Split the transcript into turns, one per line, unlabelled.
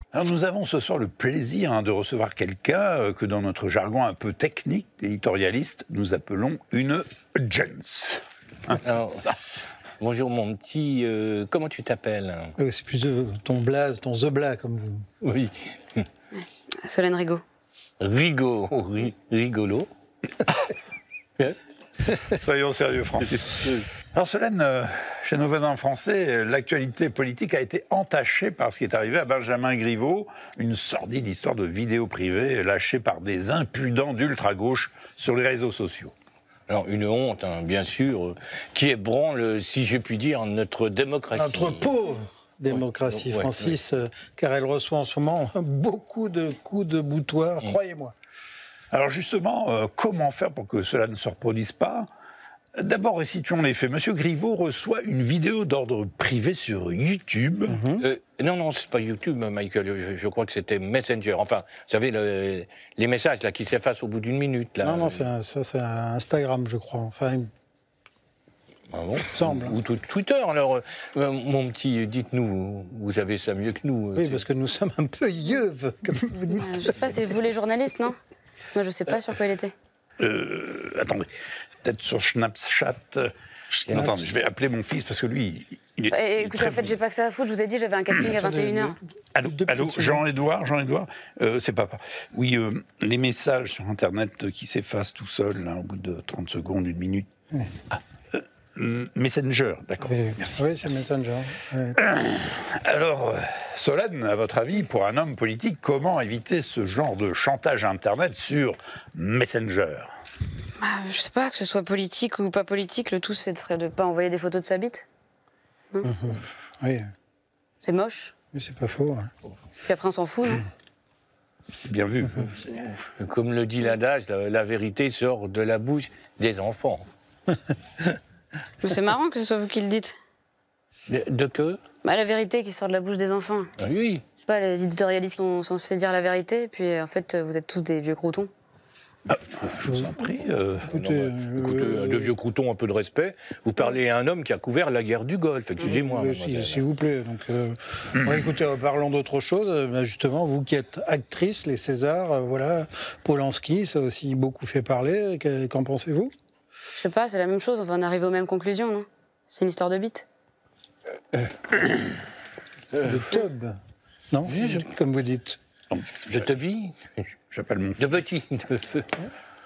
Alors nous avons ce soir le plaisir de recevoir quelqu'un que dans notre jargon un peu technique, éditorialiste, nous appelons une Jens.
Alors, bonjour mon petit, comment tu t'appelles?
C'est plus ton blaze, ton The Bla comme vous.
Oui.
Solène Rigaud.
Rigolo.
Soyons sérieux, Francis. Alors Solène, chez nos voisins français, l'actualité politique a été entachée par ce qui est arrivé à Benjamin Griveaux, une sordide histoire de vidéos privées lâchées par des impudents d'ultra-gauche sur les réseaux sociaux.
Alors, une honte, bien sûr, qui ébranle, si je puis dire, notre démocratie.
Notre pauvre démocratie,
ouais,
Francis, car elle reçoit en ce moment beaucoup de coups de boutoir, croyez-moi.
Alors justement, comment faire pour que cela ne se reproduise pas ? D'abord, resituons les faits. Monsieur Griveaux reçoit une vidéo d'ordre privé sur YouTube.
Non, c'est pas YouTube, Michael. Je crois que c'était Messenger. Enfin, vous savez, les messages là, qui s'effacent au bout d'une minute. Là.
Non, c'est Instagram, je crois. Enfin,
ah bon,
semble.
Ou Twitter, alors, mon petit, dites-nous, vous avez ça mieux que nous.
Oui, parce que nous sommes un peu yeuves, comme vous dites.
Je sais pas, c'est vous les journalistes, non? Moi, je sais pas sur quoi il était.
Attendez, peut-être sur Snapchat. Attendez, je vais appeler mon fils parce que lui, il est.
Écoutez, en fait, j'ai pas que ça à foutre. Je vous ai dit, j'avais un casting à 21h.
Allô, Jean-Édouard, c'est papa. Oui, les messages sur Internet qui s'effacent tout seuls, là, au bout de 30 secondes, une minute. Messenger, d'accord.
Oui,
merci.
Oui, c'est Messenger. Ouais.
Alors, Solène, à votre avis, pour un homme politique, comment éviter ce genre de chantage Internet sur Messenger ?
Je sais pas, que ce soit politique ou pas politique, le tout, c'est de pas envoyer des photos de sa bite.
Oui,
C'est moche.
mais c'est pas faux. Hein.
Puis après, on s'en fout, non?
C'est bien vu.
Comme le dit l'adage, la vérité sort de la bouche des enfants.
Mais c'est marrant que ce soit vous qui le dites.
De que?
La vérité qui sort de la bouche des enfants.
Ah oui.
Je sais pas, les éditorialistes sont censés dire la vérité, puis en fait, vous êtes tous des vieux croutons.
Je vous en prie.
Écoutez, de vieux croutons, un peu de respect. Vous parlez à un homme qui a couvert la guerre du Golfe, excusez-moi.
S'il vous plaît. Donc, écoutez, parlons d'autre chose. Justement, vous qui êtes actrice, les Césars, voilà, Polanski, ça a aussi beaucoup fait parler. Qu'en pensez-vous?
Je sais pas, c'est la même chose, on va en arriver aux mêmes conclusions, non? C'est une histoire de bite.
De tub, non? Comme vous dites.
Je te vis.
J'appelle mon fils.
De petit.